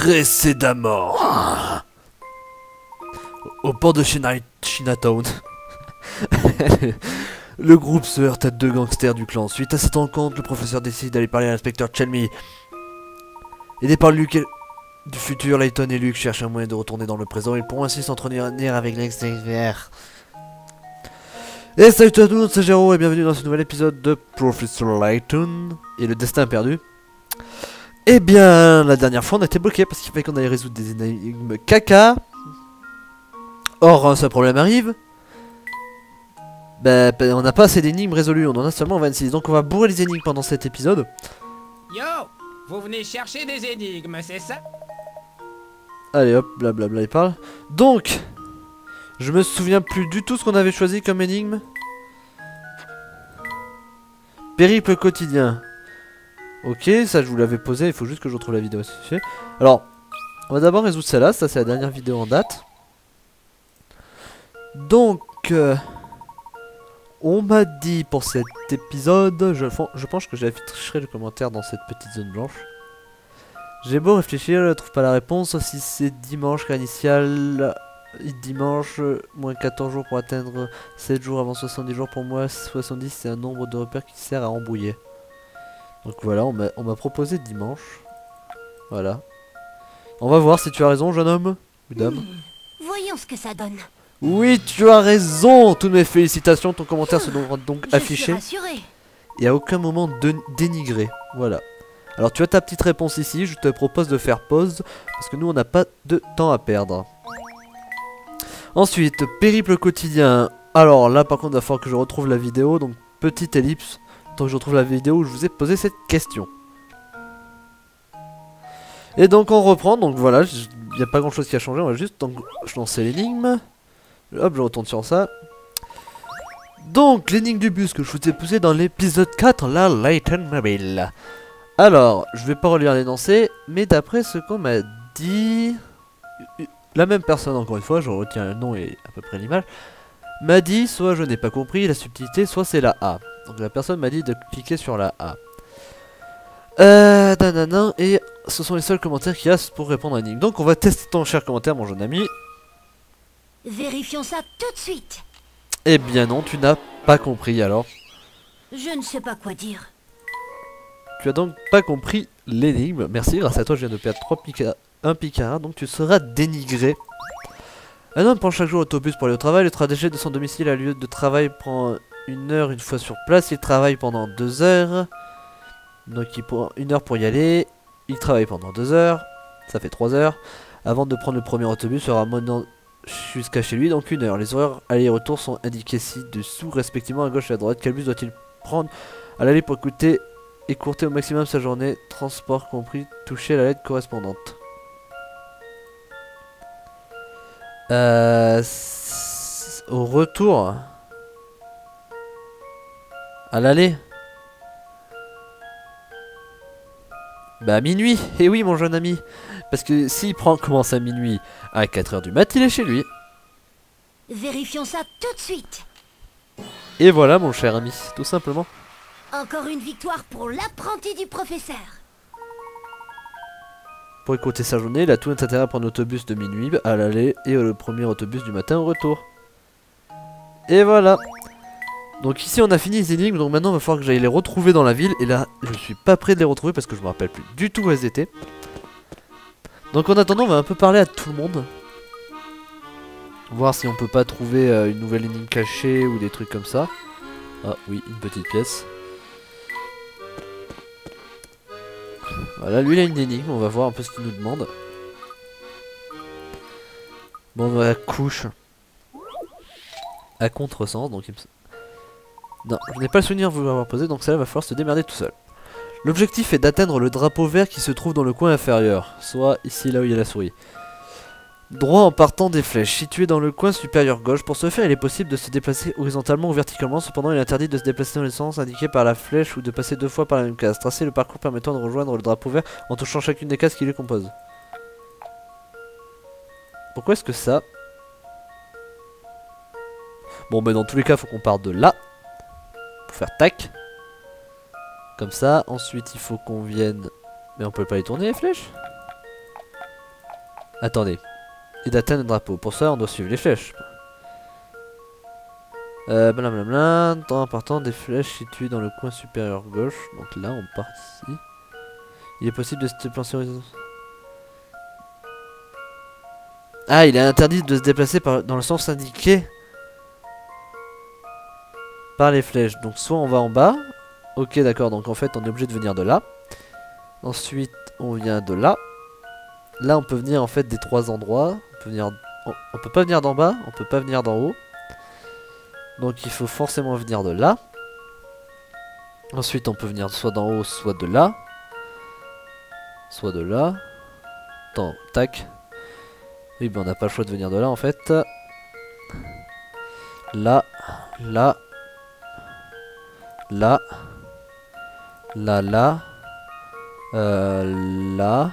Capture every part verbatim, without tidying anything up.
Précédemment. Au port de China Chinatown. Le groupe se heurte à deux gangsters du clan. Suite à cette rencontre, le professeur décide d'aller parler à l'inspecteur Chelmy. Aidé par Luke et... du futur, Layton et Luke cherchent un moyen de retourner dans le présent. Ils pourront ainsi s'entretenir avec l'extérieur. Et salut à tous, c'est Géraud et bienvenue dans ce nouvel épisode de Professor Layton et le destin perdu. Eh bien, la dernière fois on a été bloqué parce qu'il fallait qu'on aille résoudre des énigmes caca. Or, un seul problème arrive. Bah, on n'a pas assez d'énigmes résolues, on en a seulement vingt-six. Donc on va bourrer les énigmes pendant cet épisode. Yo, vous venez chercher des énigmes, c'est ça? Allez hop, blablabla, il parle. Donc, je me souviens plus du tout ce qu'on avait choisi comme énigme. Périple quotidien. Ok, ça je vous l'avais posé, il faut juste que je retrouve la vidéo. Alors, on va d'abord résoudre celle-là, ça c'est la dernière vidéo en date. Donc, euh, on m'a dit pour cet épisode, je, je pense que j'afficherai le commentaire dans cette petite zone blanche. J'ai beau réfléchir, je ne trouve pas la réponse, sauf si c'est dimanche initial. Dimanche, moins quatorze jours pour atteindre sept jours avant soixante-dix jours. Pour moi, soixante-dix c'est un nombre de repères qui sert à embrouiller. Donc voilà, on m'a proposé dimanche. Voilà. On va voir si tu as raison, jeune homme ou dame. Mmh, voyons ce que ça donne. Oui, tu as raison. Toutes mes félicitations, ton commentaire se devra donc Je affiché. suis rassurée. Et à aucun moment de dénigré. Voilà. Alors tu as ta petite réponse ici, je te propose de faire pause, parce que nous on n'a pas de temps à perdre. Ensuite, périple quotidien. Alors là par contre il va falloir que je retrouve la vidéo, donc petite ellipse, tant que je retrouve la vidéo où je vous ai posé cette question. Et donc on reprend, donc voilà, il n'y a pas grand chose qui a changé, on va juste lancer l'énigme. Hop, je retourne sur ça. Donc l'énigme du bus que je vous ai posé dans l'épisode quatre, la Layton Mobile. Alors, je vais pas relire l'énoncé, mais d'après ce qu'on m'a dit, la même personne, encore une fois, je retiens le nom et à peu près l'image, m'a dit soit je n'ai pas compris la subtilité, soit c'est la A. Donc la personne m'a dit de cliquer sur la A. Euh, nanana, et ce sont les seuls commentaires qu'il y a pour répondre à l'énigme. Donc on va tester ton cher commentaire, mon jeune ami. Vérifions ça tout de suite. Eh bien non, tu n'as pas compris alors. Je ne sais pas quoi dire. Tu as donc pas compris l'énigme. Merci, grâce à toi je viens de perdre trois picards, un picard, donc tu seras dénigré. Un homme prend chaque jour l'autobus pour aller au travail. Le trajet de son domicile à lieu de travail prend une heure une fois sur place. Il travaille pendant deux heures. Donc il prend une heure pour y aller. Il travaille pendant deux heures. Ça fait trois heures. Avant de prendre le premier autobus, se ramenant jusqu'à chez lui, donc une heure. Les horaires aller-retour sont indiqués ci-dessous, respectivement à gauche et à droite. Quel bus doit-il prendre à l'aller pour écouter écourter au maximum sa journée, transport compris, toucher la lettre correspondante. Euh, au retour, à l'aller, bah à minuit. Et oui mon jeune ami, parce que s'il prend commence à minuit, à quatre heures du mat, il est chez lui. Vérifions ça tout de suite. Et voilà mon cher ami, tout simplement. Encore une victoire pour l'apprenti du professeur. Pour écouter sa journée, il a tout intérêt à prendre l'autobus de minuit à l'aller et le premier autobus du matin au retour. Et voilà. Donc ici on a fini les énigmes, donc maintenant il va falloir que j'aille les retrouver dans la ville. Et là je suis pas prêt de les retrouver parce que je me rappelle plus du tout où elles étaient. Donc en attendant on va un peu parler à tout le monde. Voir si on peut pas trouver euh, une nouvelle énigme cachée ou des trucs comme ça. Ah oui, une petite pièce. Voilà, lui il a une énigme, on va voir un peu ce qu'il nous demande. Bon, on va à couche. À contresens, donc il me... Non, je n'ai pas le souvenir de vous l'avoir posé, donc ça va falloir se démerder tout seul. L'objectif est d'atteindre le drapeau vert qui se trouve dans le coin inférieur, soit ici là où il y a la souris. Droit en partant des flèches, situé dans le coin supérieur gauche. Pour ce faire, il est possible de se déplacer horizontalement ou verticalement. Cependant, il est interdit de se déplacer dans le sens indiqué par la flèche ou de passer deux fois par la même case. Tracer le parcours permettant de rejoindre le drapeau vert en touchant chacune des cases qui le composent. Pourquoi est-ce que ça... Bon, mais dans tous les cas, il faut qu'on parte de là. Pour faire tac. Comme ça. Ensuite, il faut qu'on vienne... Mais on peut pas les tourner, les flèches? Attendez. Et d'atteindre le drapeau. Pour ça, on doit suivre les flèches. Euh, blablabla. Temps important des flèches situées dans le coin supérieur gauche. Donc là, on part ici. Il est possible de se déplacer horizontalement. Ah, il est interdit de se déplacer par, dans le sens indiqué par les flèches. Donc soit on va en bas. Ok, d'accord. Donc en fait, on est obligé de venir de là. Ensuite, on vient de là. Là, on peut venir en fait des trois endroits. On peut venir, on, on peut pas venir d'en bas. On peut pas venir d'en haut. Donc il faut forcément venir de là. Ensuite, on peut venir soit d'en haut, soit de là. Soit de là. Attends, tac. Oui, ben on n'a pas le choix de venir de là en fait. Là, là, là, là, là, euh, là.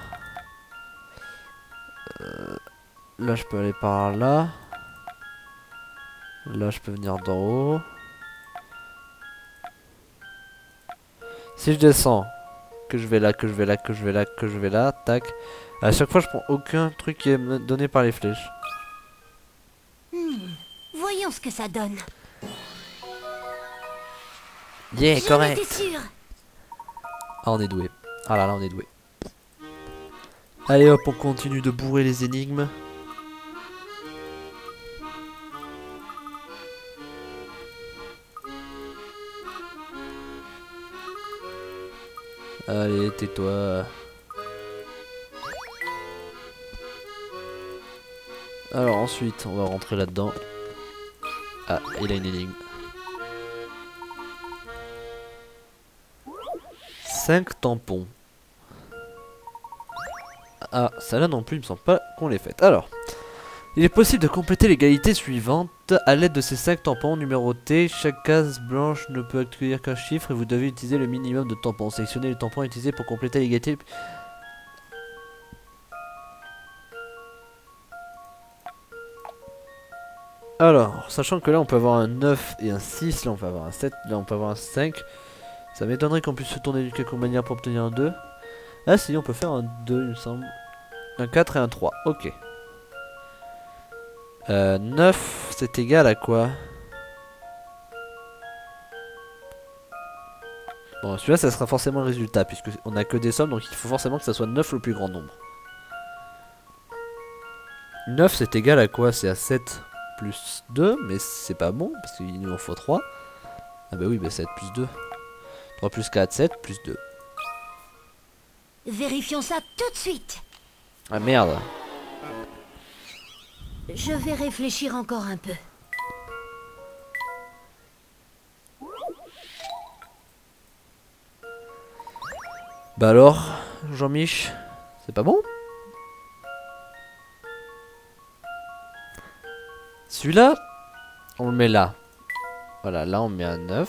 Euh, là, je peux aller par là. Là, je peux venir d'en haut. Si je descends, que je vais là, que je vais là, que je vais là, que je vais là, tac. À chaque fois, je prends aucun truc qui est donné par les flèches. Hmm. Voyons ce que ça donne. Yeah, J'en correct. étais sûre. Ah, on est doué. Ah là là, on est doué. Allez hop, on continue de bourrer les énigmes. Allez, tais-toi. Alors ensuite, on va rentrer là-dedans. Ah, il a une énigme. cinq tampons. Ah, ça là non plus, il me semble pas qu'on les fait. Alors, il est possible de compléter l'égalité suivante à l'aide de ces cinq tampons numérotés. Chaque case blanche ne peut accueillir qu'un chiffre et vous devez utiliser le minimum de tampons. Sélectionnez les tampons utilisés pour compléter l'égalité. Alors, sachant que là on peut avoir un neuf et un six, là on peut avoir un sept, là on peut avoir un cinq. Ça m'étonnerait qu'on puisse se tourner d'une quelconque manière pour obtenir un deux. Ah si, on peut faire un deux il me semble. Un quatre et un trois, ok. Euh, neuf, c'est égal à quoi? Bon, celui-là, ça sera forcément le résultat, puisque on a que des sommes, donc il faut forcément que ça soit neuf le plus grand nombre. neuf, c'est égal à quoi? C'est à sept plus deux, mais c'est pas bon, parce qu'il nous en faut trois. Ah bah oui, bah sept plus deux. trois plus quatre, sept plus deux. Vérifions ça tout de suite. Ah merde. Je vais réfléchir encore un peu. Bah alors, Jean-Mich, c'est pas bon? Celui-là, on le met là. Voilà, là on met un neuf.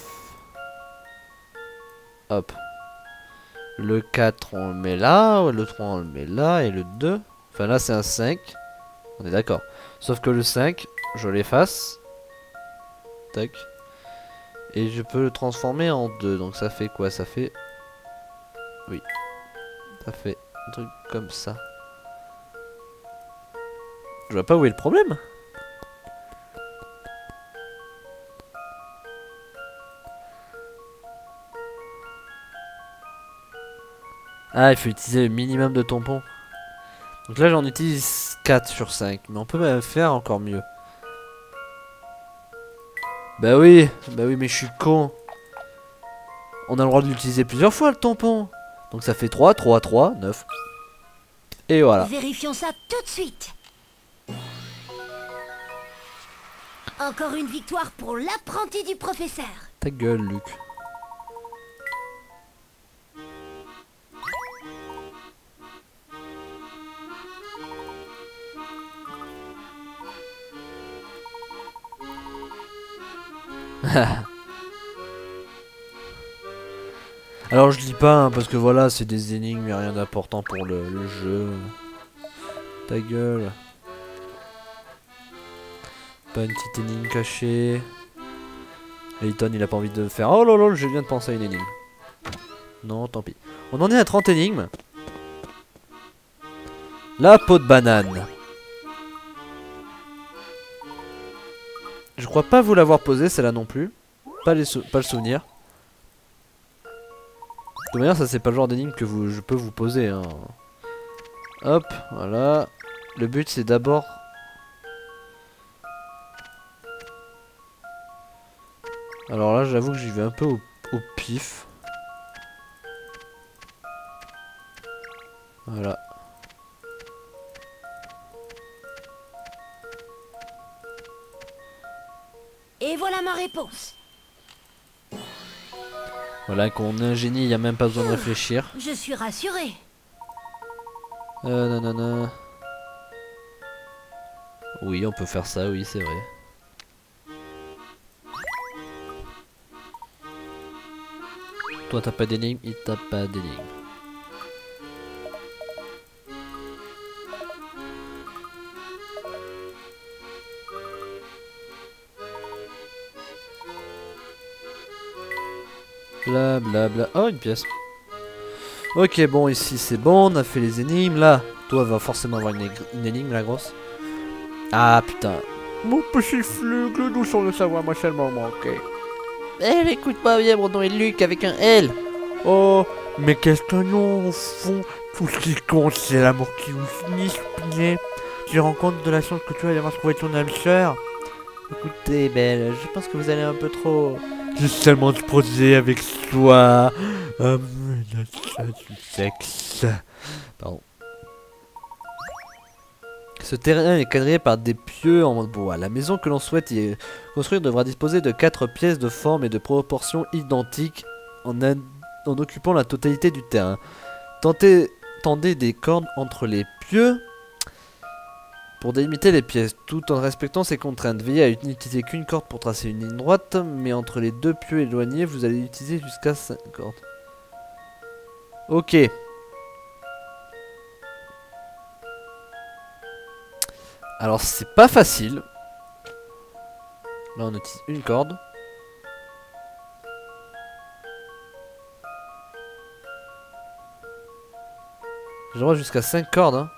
Hop. Le quatre, on le met là. Le trois, on le met là. Et le deux. Enfin, là, c'est un cinq. On est d'accord. Sauf que le cinq, je l'efface. Tac. Et je peux le transformer en deux. Donc, ça fait quoi? Ça fait. Oui. Ça fait un truc comme ça. Je vois pas où est le problème. Ah, il faut utiliser le minimum de tampons. Donc là, j'en utilise quatre sur cinq. Mais on peut même faire encore mieux. Bah oui, bah oui, mais je suis con. On a le droit de l'utiliser plusieurs fois, le tampon. Donc ça fait trois, trois, trois, neuf. Et voilà. Vérifions ça tout de suite. Encore une victoire pour l'apprenti du professeur. Ta gueule, Luc. Alors je lis pas hein, parce que voilà c'est des énigmes et rien d'important pour le, le jeu. Ta gueule. Pas une petite énigme cachée. Layton il a pas envie de faire. Oh lolo, je viens de penser à une énigme. Non tant pis. On en est à trente énigmes. La peau de banane. Je crois pas vous l'avoir posée, celle-là non plus. Pas, les sou pas le souvenir. De toute manière, ça c'est pas le genre d'énigme que vous, je peux vous poser. Hein. Hop, voilà. Le but c'est d'abord... Alors là, j'avoue que j'y vais un peu au, au pif. Voilà. Et voilà ma réponse. Voilà, quand on est un génie, il n'y a même pas besoin de réfléchir. Je suis rassurée. Euh, nanana. Oui, on peut faire ça, oui, c'est vrai. Toi, t'as pas d'énigme, il t'a pas d'énigme. Bla bla bla. Oh, une pièce. Ok, bon, ici c'est bon, on a fait les énigmes. Là, toi va forcément avoir une, une énigme, la grosse. Ah putain. Mon petit flug, le doux sans le savoir, moi seulement manqué. Eh, écoute-moi bien, mon nom est Luc avec un L. Oh, mais qu'est-ce que non, au fond, tout ce qui compte, c'est l'amour qui vous unit, Spinet. Tu rends compte de la chance que tu as d'avoir trouvé ton âme sœur. Écoutez, belle, je pense que vous allez un peu trop... J'ai seulement te poser avec toi. Ah, ça du sexe. Pardon. Ce terrain est quadrillé par des pieux en bois. La maison que l'on souhaite y construire devra disposer de quatre pièces de forme et de proportions identiques en, en occupant la totalité du terrain. Tentez, tendez des cordes entre les pieux pour délimiter les pièces, tout en respectant ces contraintes. Veillez à n'utiliser qu'une corde pour tracer une ligne droite, mais entre les deux pieux éloignés, vous allez utiliser jusqu'à cinq cordes. Ok. Alors c'est pas facile. Là on utilise une corde. J'ai le droit jusqu'à cinq cordes hein.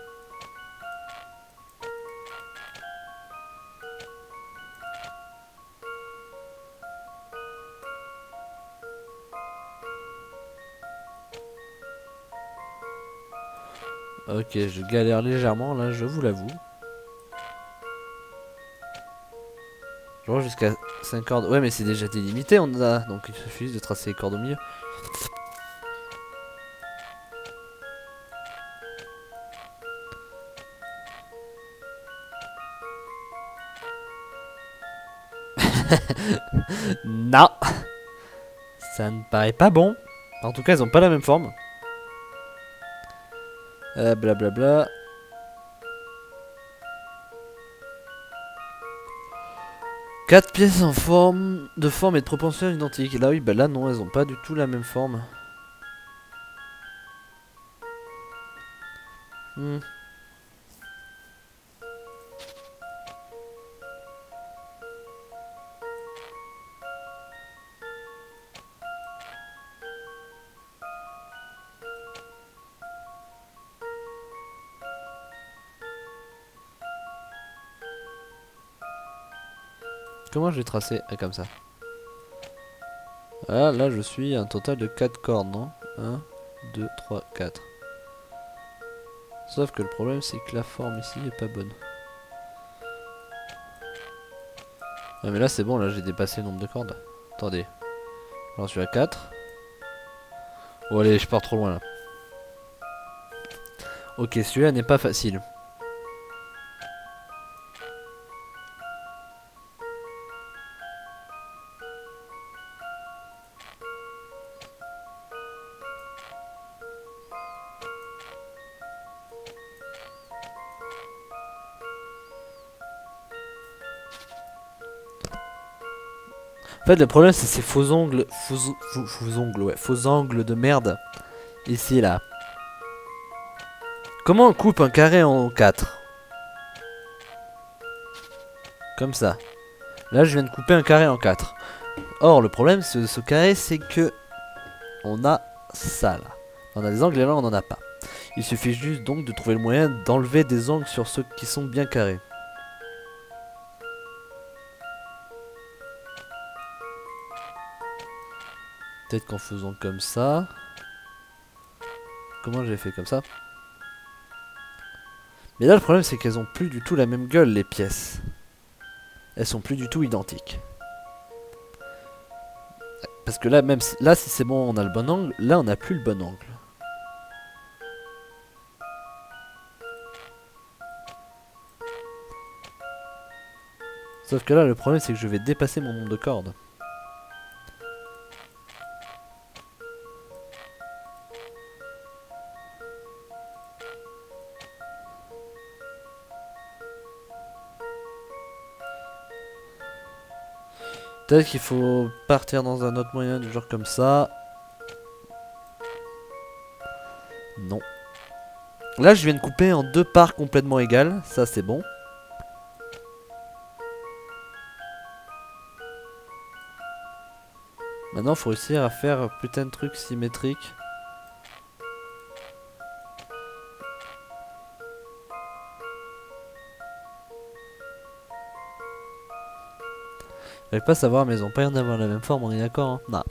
Ok, je galère légèrement là, je vous l'avoue. Je vois jusqu'à cinq cordes. Ouais, mais c'est déjà délimité, on a. Donc il suffit de tracer les cordes au milieu. Non, ça ne paraît pas bon. En tout cas, ils ont pas la même forme. Euh, blablabla. Quatre pièces en forme de forme et de proportions identiques. Là oui, bah là non, elles ont pas du tout la même forme. Hmm. Comment je vais tracer ah, comme ça? Ah, là je suis à un total de quatre cordes, non? un, deux, trois, quatre. Sauf que le problème c'est que la forme ici est pas bonne. Ah mais là c'est bon, là j'ai dépassé le nombre de cordes. Attendez. Alors je suis à quatre. Oh allez, je pars trop loin là. Ok, celui-là n'est pas facile. En fait, le problème, c'est ces faux ongles, faux, faux, faux ongles, ouais, faux angles de merde. Ici, là. Comment on coupe un carré en quatre? Comme ça. Là, je viens de couper un carré en quatre. Or, le problème, ce, ce carré, c'est que on a ça, là. On a des angles et là, on n'en a pas. Il suffit juste donc de trouver le moyen d'enlever des angles sur ceux qui sont bien carrés. Peut-être qu'en faisant comme ça... Comment j'ai fait comme ça? Mais là le problème c'est qu'elles ont plus du tout la même gueule les pièces. Elles sont plus du tout identiques. Parce que là même si, là si c'est bon on a le bon angle, là on n'a plus le bon angle. Sauf que là le problème c'est que je vais dépasser mon nombre de cordes. Peut-être qu'il faut partir dans un autre moyen du genre comme ça. Non. Là je viens de couper en deux parts complètement égales. Ça c'est bon. Maintenant faut réussir à faire un putain de truc symétrique. J'arrive pas à savoir mais ils ont pas l'air d'avoir la même forme, on est d'accord hein? Non.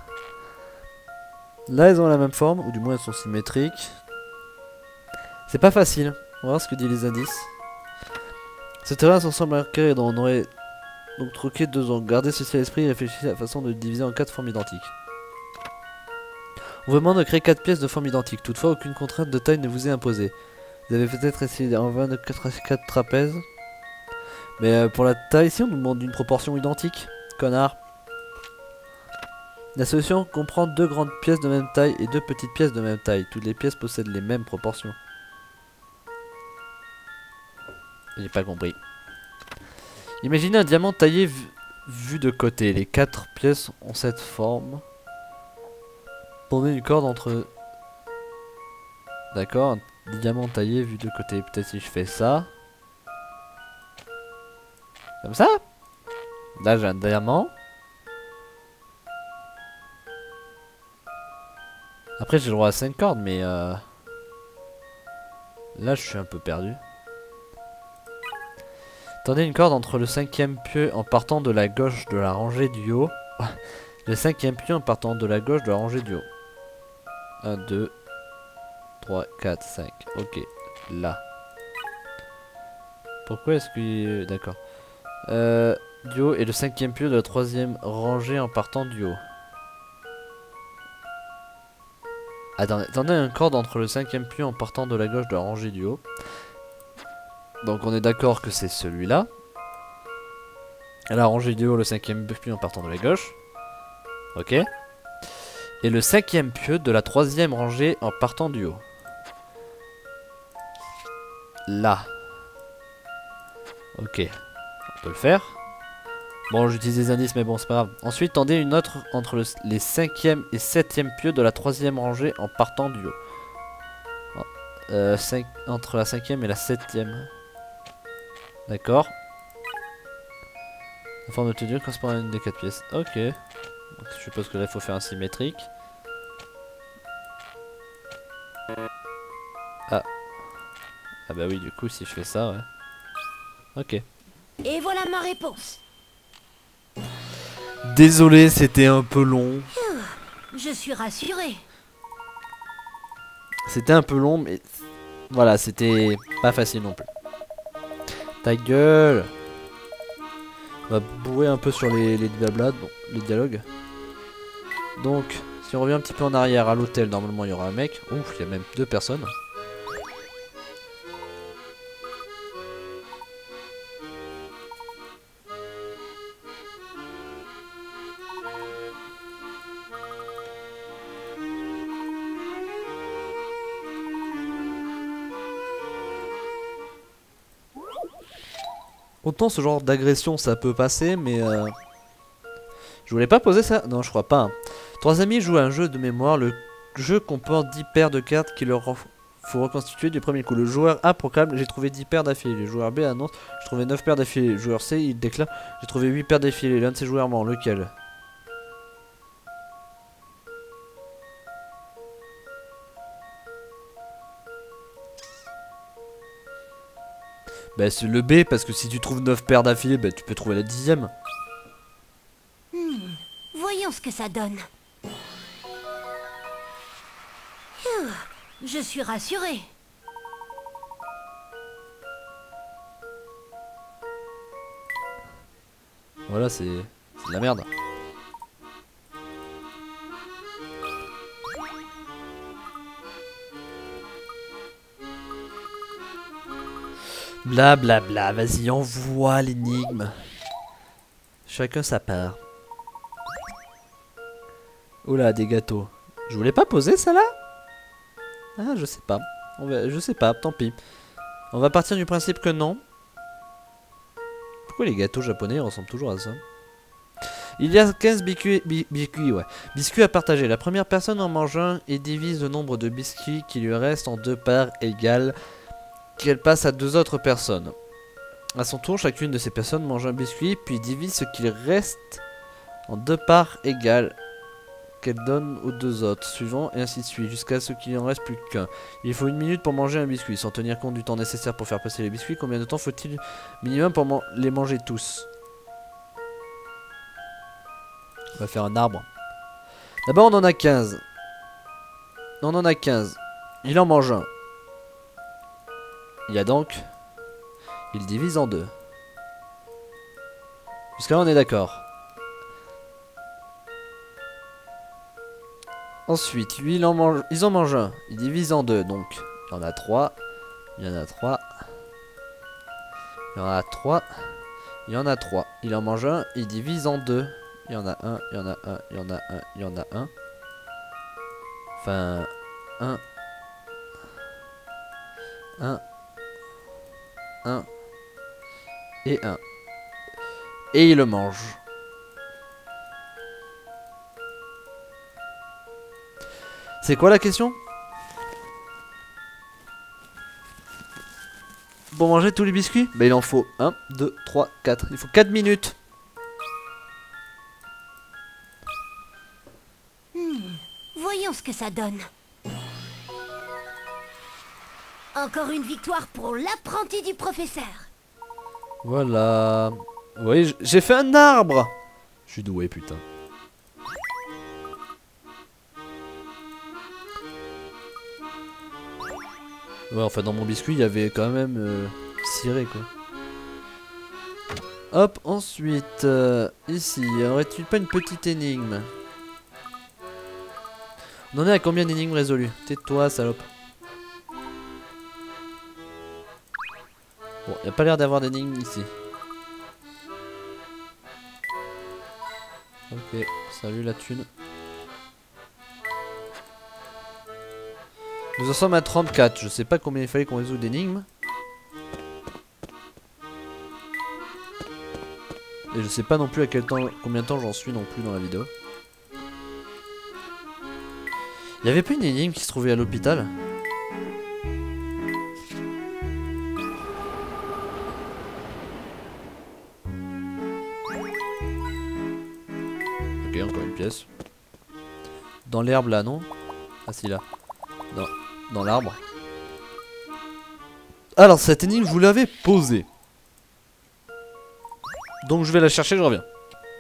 Là ils ont la même forme, ou du moins elles sont symétriques. C'est pas facile, on va voir ce que disent les indices. Ce terrain ressemble à un carré dont on aurait donc troqué deux angles. Gardez ceci à l'esprit et réfléchissez à la façon de diviser en quatre formes identiques. On vous demande de créer quatre pièces de forme identique. Toutefois aucune contrainte de taille ne vous est imposée. Vous avez peut-être essayé en vain de quatre trapèzes. Mais euh, pour la taille, ici on nous demande une proportion identique. Connard. La solution comprend deux grandes pièces de même taille et deux petites pièces de même taille. Toutes les pièces possèdent les mêmes proportions. J'ai pas compris. Imaginez un diamant taillé vu, vu de côté. Les quatre pièces ont cette forme. Prenez une corde entre... D'accord, un diamant taillé vu de côté. Peut-être si je fais ça... Comme ça. Là j'ai un diamant. Après j'ai le droit à cinq cordes mais euh... là je suis un peu perdu. Tendez une corde entre le cinquième pieu en partant de la gauche de la rangée du haut. Le cinquième pieu en partant de la gauche de la rangée du haut. un, deux, trois, quatre, cinq. Ok. Là. Pourquoi est-ce que... D'accord. Euh, du haut et le cinquième pieu de la troisième rangée en partant du haut. Attendez, attendez un corde entre le cinquième pieu en partant de la gauche de la rangée du haut. Donc on est d'accord que c'est celui-là. Et la rangée du haut, le cinquième pieu en partant de la gauche. Ok. Et le cinquième pieu de la troisième rangée en partant du haut. Là. Ok. On peut le faire. Bon, j'utilise des indices, mais bon, c'est pas grave. Ensuite, tendez une autre entre le, les cinquième et septième pieux de la troisième rangée en partant du haut. Oh. Euh, cinq, entre la cinquième et la septième. D'accord. La forme de tenue correspond à une des quatre pièces. Ok. Donc, je suppose que là, il faut faire un symétrique. Ah. Ah bah oui, du coup, si je fais ça, ouais. Ok. Et voilà ma réponse. Désolé, c'était un peu long. Je suis rassurée. C'était un peu long, mais voilà, c'était pas facile non plus. Ta gueule. On va bourrer un peu sur les, les blabla, bon, les dialogues. Donc, si on revient un petit peu en arrière à l'hôtel, normalement il y aura un mec. Ouf, il y a même deux personnes. Autant ce genre d'agression ça peut passer, mais euh... je voulais pas poser ça. Non, je crois pas. Hein. Trois amis jouent à un jeu de mémoire. Le jeu comporte dix paires de cartes qu'il leur faut reconstituer du premier coup. Le joueur A proclame: j'ai trouvé dix paires d'affilée. Le joueur B annonce: j'ai trouvé neuf paires d'affilée. Le joueur C il déclare: j'ai trouvé huit paires d'affilée. L'un de ses joueurs ment. Lequel? Bah c'est le B, parce que si tu trouves neuf paires d'affilée, bah tu peux trouver la dixième. Hmm. Voyons ce que ça donne. Phew, je suis rassurée. Voilà, c'est de la merde. Bla bla bla, vas-y, envoie l'énigme. Chacun sa part. Oula, des gâteaux. Je voulais pas poser ça là? Ah, je sais pas. On va... Je sais pas, tant pis. On va partir du principe que non. Pourquoi les gâteaux japonais ressemblent toujours à ça? Il y a quinze biscuits, bi biscuits, ouais. biscuits à partager. La première personne en mange un et divise le nombre de biscuits qui lui restent en deux parts égales qu'elle passe à deux autres personnes. À son tour, chacune de ces personnes mange un biscuit puis divise ce qu'il reste en deux parts égales qu'elle donne aux deux autres, suivant et ainsi de suite, jusqu'à ce qu'il en reste plus qu'un. Il faut une minute pour manger un biscuit, sans tenir compte du temps nécessaire pour faire passer les biscuits. Combien de temps faut-il minimum pour man les manger tous? On va faire un arbre. D'abord on en a quinze. On en a quinze. Il en mange un. Il y a donc... Il divise en deux. Jusqu'à là on est d'accord. Ensuite, lui il en mange... Ils en mangent un. Il divise en deux. Donc, il y en a trois. Il y en a trois. Il y en a trois. Il y en a trois. Il en mange un. Il divise en deux. Il y en a un. Il y en a un. Il y en a un. Il y en a un. Enfin... Un. Un. Un. Et un. Et il le mange. C'est quoi la question? Pour manger tous les biscuits? Bah il en faut un, deux, trois, quatre. Il faut quatre minutes. Hmm. Voyons ce que ça donne. Encore une victoire pour l'apprenti du professeur. Voilà. Oui, j'ai fait un arbre. Je suis doué, putain. Ouais, enfin dans mon biscuit il y avait quand même euh, ciré quoi. Hop, ensuite euh, ici, aurait-il pas une petite énigme? On en est à combien d'énigmes résolues? Tais-toi salope. Bon, y a pas l'air d'avoir d'énigmes ici. Ok, salut la thune. Nous en sommes à trente-quatre, je sais pas combien il fallait qu'on résout d'énigmes. Et je sais pas non plus à quel temps, combien de temps j'en suis non plus dans la vidéo. Il y avait pas une énigme qui se trouvait à l'hôpital? Ok, encore une pièce. Dans l'herbe là, non? Ah si, là. Non. Dans l'arbre. Alors cette énigme vous l'avez posée. Donc je vais la chercher, je reviens.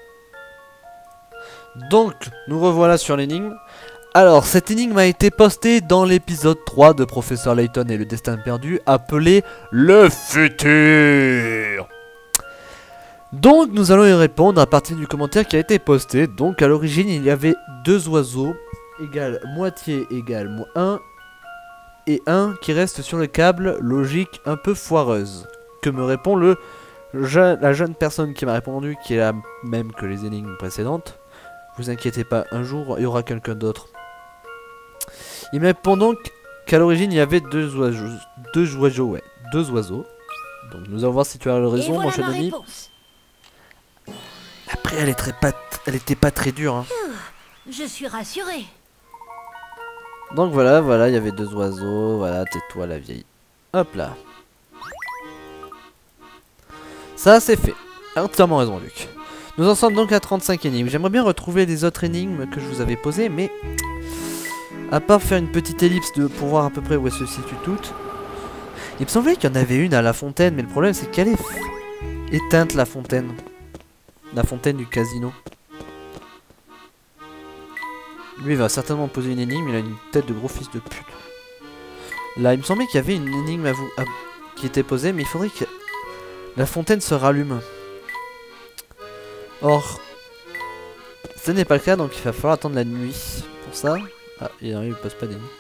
Donc nous revoilà sur l'énigme. Alors cette énigme a été postée dans l'épisode trois de Professeur Layton et le destin perdu, appelé le futur. Donc nous allons y répondre à partir du commentaire qui a été posté. Donc à l'origine il y avait deux oiseaux égale moitié égale un et un qui reste sur le câble, logique un peu foireuse. Que me répond le je, la jeune personne qui m'a répondu, qui est la même que les énigmes précédentes. Vous inquiétez pas, un jour il y aura quelqu'un d'autre. Il me répond donc qu'à l'origine il y avait deux oiseaux, deux oiseaux, ouais, deux oiseaux. Donc nous allons voir si tu as raison, voilà mon cher ami. Après elle est très pas, elle était pas très dure. Hein. Je suis rassurée. Donc voilà, voilà, il y avait deux oiseaux, voilà, tais-toi la vieille. Hop là. Ça c'est fait. Entièrement raison Luc. Nous en sommes donc à trente-cinq énigmes. J'aimerais bien retrouver les autres énigmes que je vous avais posées, mais... À part faire une petite ellipse de, pour voir à peu près où elles se situent toutes. Il me semblait qu'il y en avait une à la fontaine, mais le problème c'est qu'elle est éteinte la fontaine. La fontaine du casino. Lui il va certainement poser une énigme, il a une tête de gros fils de pute. Là il me semblait qu'il y avait une énigme à vous à, qui était posée, mais il faudrait que la fontaine se rallume. Or, ce n'est pas le cas, donc il va falloir attendre la nuit pour ça. Ah, il arrive, il passe pas des nuits.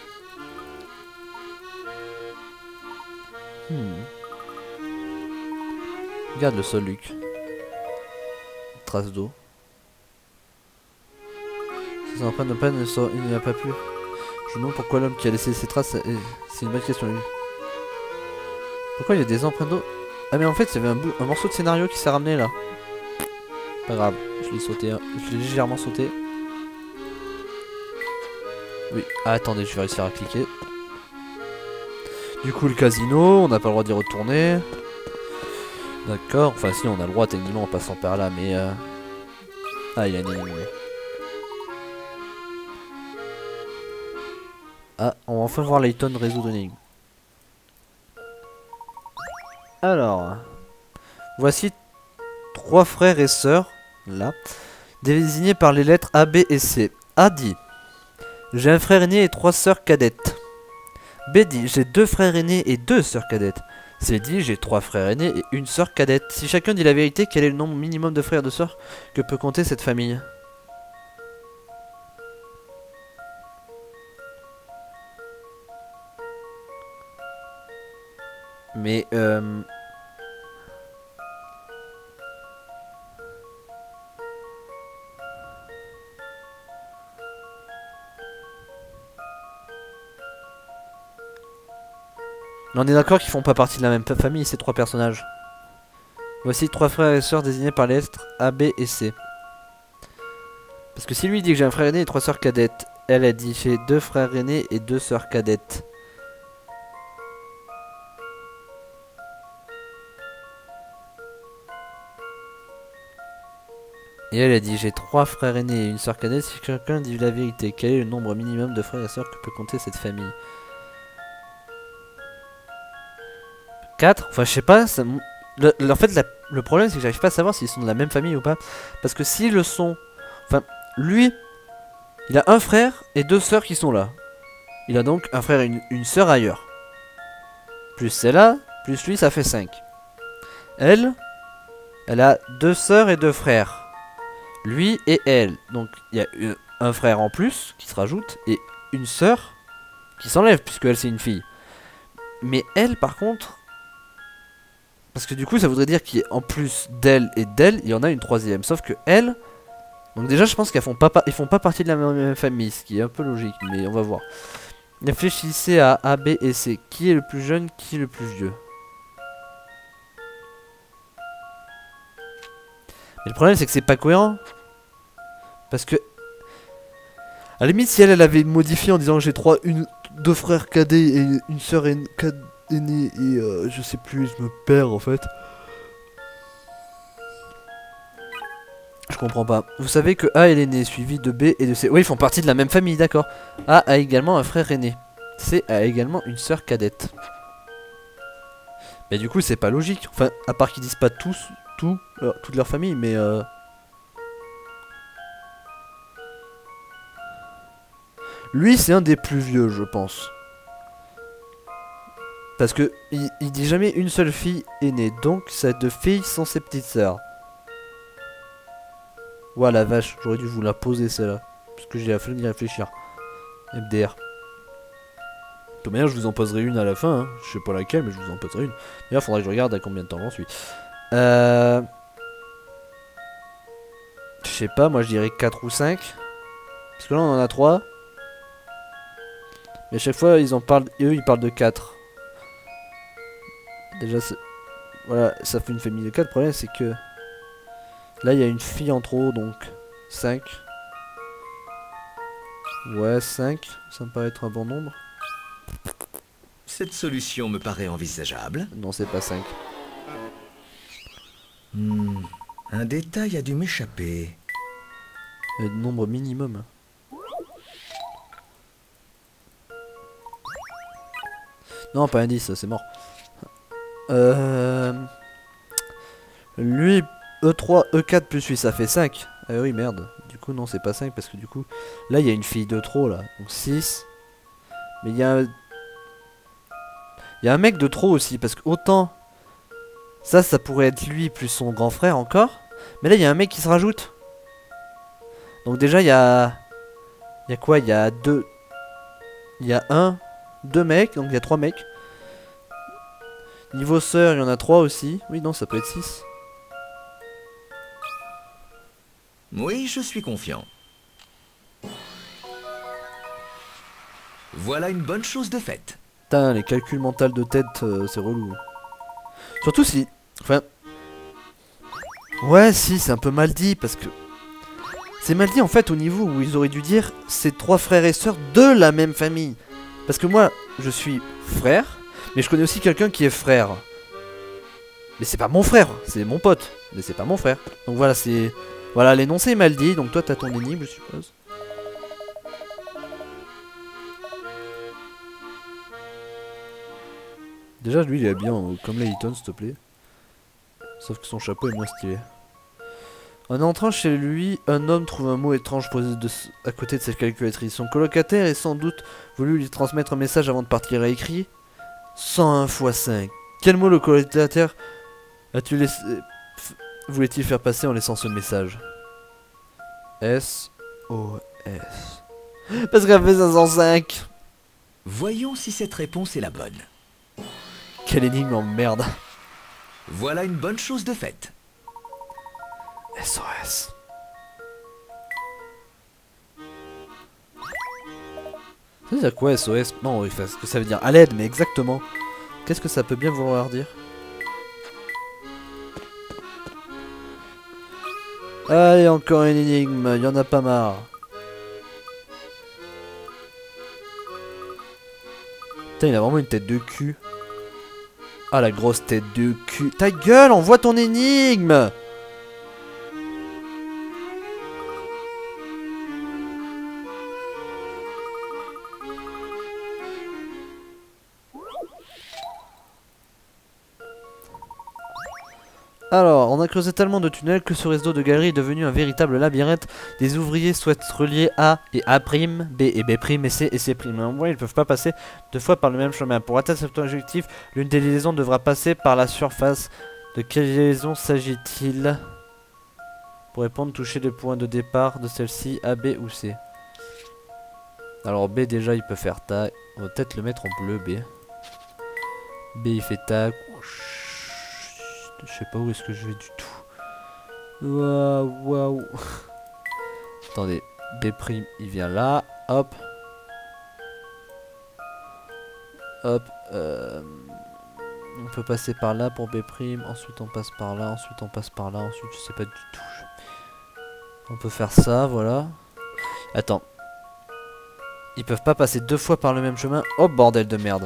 Hmm. Regarde le sol, Luc. Trace d'eau. Ces empreintes de panne, il n'y a pas pu. Je me demande pourquoi l'homme qui a laissé ces traces. C'est une bonne question, lui. Pourquoi il y a des empreintes d'eau? Ah, mais en fait, il y avait un, bout, un morceau de scénario qui s'est ramené là. Pas grave, je l'ai sauté, hein. Je l'ai légèrement sauté. Oui, ah, attendez, je vais réussir à cliquer. Du coup, le casino, on n'a pas le droit d'y retourner. D'accord, enfin si, on a le droit techniquement en passant par là, mais... Euh... Ah, il y a une énigme. Ah, on va enfin voir Layton résoudre une énigme. Alors... Voici trois frères et sœurs, là, désignés par les lettres A, B et C. A dit: j'ai un frère aîné et trois sœurs cadettes. B dit: j'ai deux frères aînés et deux sœurs cadettes. C dit: j'ai trois frères aînés et une sœur cadette. Si chacun dit la vérité, quel est le nombre minimum de frères et de sœurs que peut compter cette famille? Mais euh... on est d'accord qu'ils font pas partie de la même famille, ces trois personnages. Voici trois frères et sœurs désignés par les lettres A, B et C. Parce que si lui dit que j'ai un frère aîné et trois sœurs cadettes, elle a dit j'ai deux frères aînés et deux sœurs cadettes. Et elle a dit j'ai trois frères aînés et une sœur cadette. Si quelqu'un dit la vérité, quel est le nombre minimum de frères et sœurs que peut compter cette famille? quatre. Enfin je sais pas, ça, le, le, en fait la, le problème c'est que j'arrive pas à savoir s'ils sont de la même famille ou pas. Parce que s'ils le sont, enfin lui, il a un frère et deux sœurs qui sont là. Il a donc un frère et une, une sœur ailleurs. Plus celle-là, plus lui ça fait cinq. Elle, elle a deux sœurs et deux frères. Lui et elle. Donc il y a une, un frère en plus qui se rajoute et une sœur qui s'enlève puisque elle c'est une fille. Mais elle par contre... Parce que du coup ça voudrait dire qu'en plus d'elle et d'elle, il y en a une troisième. Sauf que elle... Donc déjà je pense qu'elles font pas, ils font pas partie de la même famille. Ce qui est un peu logique, mais on va voir. Réfléchissez à A, B et C. Qui est le plus jeune, qui est le plus vieux? Mais le problème c'est que c'est pas cohérent. Parce que... À la limite si elle, elle avait modifié en disant j'ai trois, une, deux frères cadets et une sœur aînée et euh, je sais plus, je me perds en fait. Je comprends pas. Vous savez que A est l'aîné suivi de B et de C. Oui, ils font partie de la même famille, d'accord. A a également un frère aîné. C a également une sœur cadette. Mais du coup c'est pas logique. Enfin, à part qu'ils disent pas tous, tout, leur, toute leur famille, mais euh... lui c'est un des plus vieux je pense. Parce que il, il dit jamais une seule fille est née. Donc ces deux filles sont ses petites sœurs. Ouah la vache, j'aurais dû vous la poser celle-là. Parce que j'ai la flemme d'y réfléchir. M D R. De toute manière je vous en poserai une à la fin. Hein. Je sais pas laquelle mais je vous en poserai une. D'ailleurs faudrait que je regarde à combien de temps j'en suis. Euh... Je sais pas, moi je dirais quatre ou cinq. Parce que là on en a trois. Mais à chaque fois ils en parlent, eux ils parlent de quatre. Déjà voilà, ça fait une famille de quatre. Le problème c'est que là il y a une fille en trop, donc cinq. Ouais, cinq, ça me paraît être un bon nombre. Cette solution me paraît envisageable. Non, c'est pas cinq. Hmm, un détail a dû m'échapper. Le nombre minimum. Non, pas indice, c'est mort. Euh... Lui, E trois, E quatre plus huit, ça fait cinq. Ah oui, merde. Du coup, non, c'est pas cinq parce que du coup, là, il y a une fille de trop, là. Donc six. Mais il y a un... Il y a un mec de trop aussi, parce que autant... Ça, ça pourrait être lui plus son grand frère encore. Mais là, il y a un mec qui se rajoute. Donc déjà, il y a... Il y a quoi? Il y a deux... Il y a un... Deux mecs, donc il y a trois mecs. Niveau sœur, il y en a trois aussi. Oui, non, ça peut être six. Oui, je suis confiant. Voilà une bonne chose de faite. Putain, les calculs mentaux de tête, euh, c'est relou. Surtout si... Enfin... Ouais, si, c'est un peu mal dit, parce que... C'est mal dit, en fait, au niveau où ils auraient dû dire... C'est trois frères et sœurs de la même famille. Parce que moi, je suis frère, mais je connais aussi quelqu'un qui est frère. Mais c'est pas mon frère, c'est mon pote. Mais c'est pas mon frère. Donc voilà, c'est... Voilà, l'énoncé est mal dit, donc toi t'as ton énigme, je suppose. Déjà, lui, il est habillé en... comme Layton, s'il te plaît. Sauf que son chapeau est moins stylé. En entrant chez lui, un homme trouve un mot étrange posé de... à côté de cette calculatrice. Son colocataire est sans doute voulu lui transmettre un message avant de partir, à écrit cent un fois cinq. Quel mot le colocataire as-tu laissé... voulait-il faire passer en laissant ce message? S O S. Parce qu'elle fait cinq cent cinq. Voyons si cette réponse est la bonne. Quelle énigme en merde. Voilà une bonne chose de faite. S O S. Ça veut dire quoi S O S? Non, enfin, ce que ça veut dire à l'aide, mais exactement. Qu'est-ce que ça peut bien vouloir dire? Allez, encore une énigme, il y en a pas marre. Putain, il a vraiment une tête de cul. Ah, la grosse tête de cul. Ta gueule, envoie ton énigme! Alors, on a creusé tellement de tunnels que ce réseau de galeries est devenu un véritable labyrinthe. Des ouvriers souhaitent relier A et A', B et B', et C et C'. Néanmoins, ils ne peuvent pas passer deux fois par le même chemin. Pour atteindre cet objectif, l'une des liaisons devra passer par la surface. De quelle liaison s'agit-il? Pour répondre, toucher les points de départ de celle-ci, A, B ou C. Alors B, déjà, il peut faire tac. On va peut-être le mettre en bleu, B. B, il fait tac. Je sais pas où est-ce que je vais du tout. Waouh, waouh. Attendez, B', il vient là. Hop. Hop. Euh, on peut passer par là pour B'. Ensuite, on passe par là. Ensuite, on passe par là. Ensuite, je sais pas du tout. On peut faire ça, voilà. Attends. Ils peuvent pas passer deux fois par le même chemin. Oh, bordel de merde.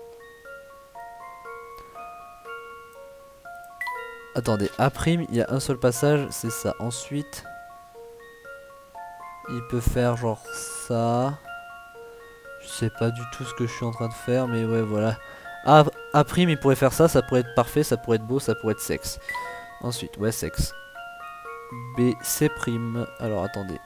Attendez, A', il y a un seul passage, c'est ça. Ensuite, il peut faire genre ça. Je sais pas du tout ce que je suis en train de faire, mais ouais, voilà. A', A', il pourrait faire ça, ça pourrait être parfait, ça pourrait être beau, ça pourrait être sexe. Ensuite, ouais, sexe. B, C'. Alors, attendez.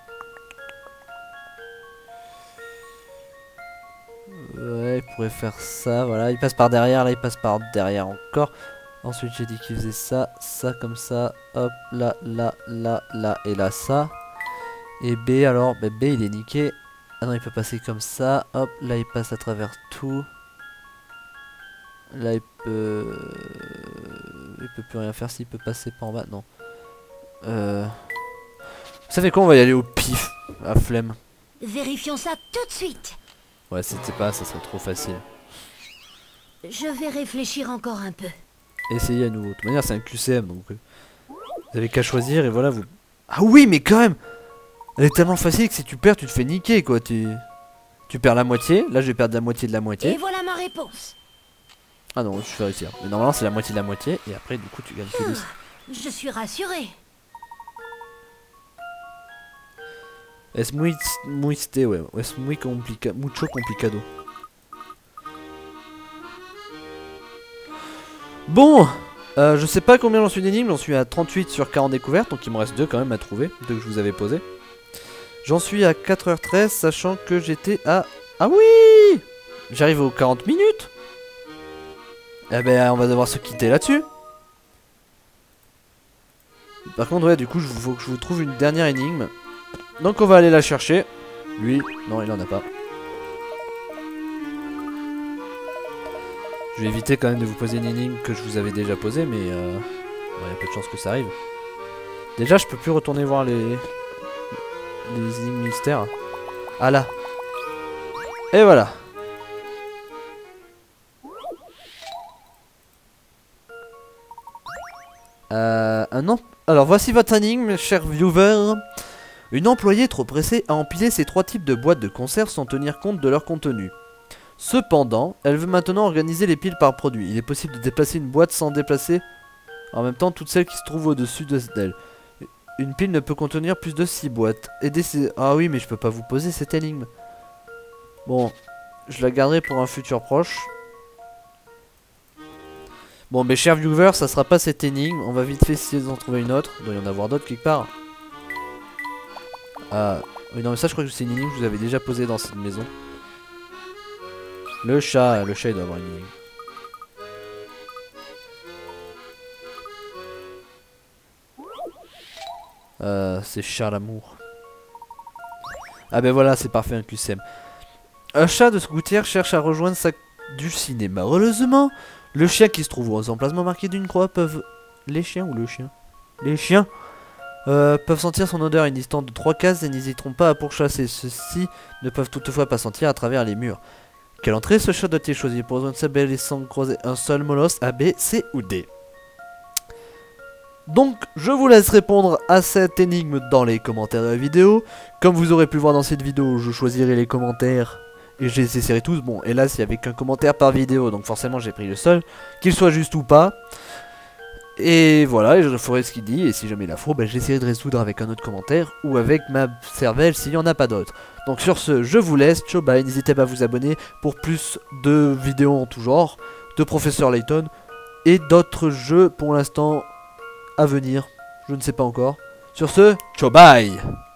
Ouais, il pourrait faire ça, voilà. Il passe par derrière, là, il passe par derrière encore. Ensuite j'ai dit qu'il faisait ça, ça comme ça, hop, là, là, là, là, et là, ça. Et B, alors, bah, B il est niqué. Ah non, il peut passer comme ça, hop, là il passe à travers tout. Là il peut... Il peut plus rien faire s'il peut passer par en bas, non. Euh... Ça fait quoi, on va y aller au pif, à flemme. Vérifions ça tout de suite. Ouais, c'était pas, ça serait trop facile. Je vais réfléchir encore un peu. Essayez à nouveau. De toute manière, c'est un Q C M, donc euh, vous avez qu'à choisir et voilà vous. Ah oui, mais quand même, elle est tellement facile que si tu perds, tu te fais niquer quoi. Tu, tu perds la moitié. Là, je vais perdre la moitié de la moitié. Et voilà ma réponse. Ah non, je fais réussir. Mais normalement, c'est la moitié de la moitié et après, du coup, tu gagnes que dix. Je suis rassuré. Es muy, muy, ouais. Es muy complica, mucho complicado. Bon, euh, je sais pas combien j'en suis d'énigmes, j'en suis à trente-huit sur quarante découvertes, donc il me reste deux quand même à trouver, deux que je vous avais posé. J'en suis à quatre heures treize, sachant que j'étais à... Ah oui! J'arrive aux quarante minutes. Eh ben, on va devoir se quitter là-dessus. Par contre, ouais, du coup, il faut que je vous trouve une dernière énigme. Donc on va aller la chercher. Lui, non, il en a pas. Je vais éviter quand même de vous poser une énigme que je vous avais déjà posée, mais euh, il y a peu de chance que ça arrive. Déjà, je peux plus retourner voir les, les énigmes mystères. Ah là. Et voilà. Euh, un em... Alors voici votre énigme, cher viewer. Une employée trop pressée a empilé ces trois types de boîtes de conserve sans tenir compte de leur contenu. Cependant, elle veut maintenant organiser les piles par produit. Il est possible de déplacer une boîte sans déplacer en même temps toutes celles qui se trouvent au-dessus d'elle. Une pile ne peut contenir plus de six boîtes. Aider ces... Ah oui, mais je peux pas vous poser cette énigme. Bon, je la garderai pour un futur proche. Bon, mes chers viewers, ça sera pas cette énigme. On va vite fait essayer d'en trouver une autre. Il doit y en avoir d'autres quelque part. Ah, oui, non, mais ça, je crois que c'est une énigme que je vous avais déjà posée dans cette maison. Le chat, le chat, il doit avoir une énigme. Euh, c'est chat l'amour. Ah ben voilà, c'est parfait, un Q C M. Un chat de gouttière cherche à rejoindre sa du cinéma. Heureusement, le chien qui se trouve aux emplacements marqués d'une croix peuvent... Les chiens ou le chien? Les chiens euh, peuvent sentir son odeur une distance de trois cases et n'hésiteront pas à pourchasser. Ceux-ci ne peuvent toutefois pas sentir à travers les murs. Quelle entrée ce chat doit-il choisir pour rejoindre sa belle et sans croiser un seul molosse? A, B, C ou D? Donc, je vous laisse répondre à cette énigme dans les commentaires de la vidéo. Comme vous aurez pu voir dans cette vidéo, je choisirai les commentaires et je les essaierai tous. Bon, hélas, il n'y avait qu'un commentaire par vidéo, donc forcément j'ai pris le seul, qu'il soit juste ou pas. Et voilà, et je ferai ce qu'il dit, et si jamais il a faux, ben, j'essaierai de résoudre avec un autre commentaire ou avec ma cervelle s'il n'y en a pas d'autres. Donc sur ce, je vous laisse, ciao bye, n'hésitez pas à vous abonner pour plus de vidéos en tout genre, de Professeur Layton, et d'autres jeux pour l'instant à venir, je ne sais pas encore. Sur ce, ciao bye.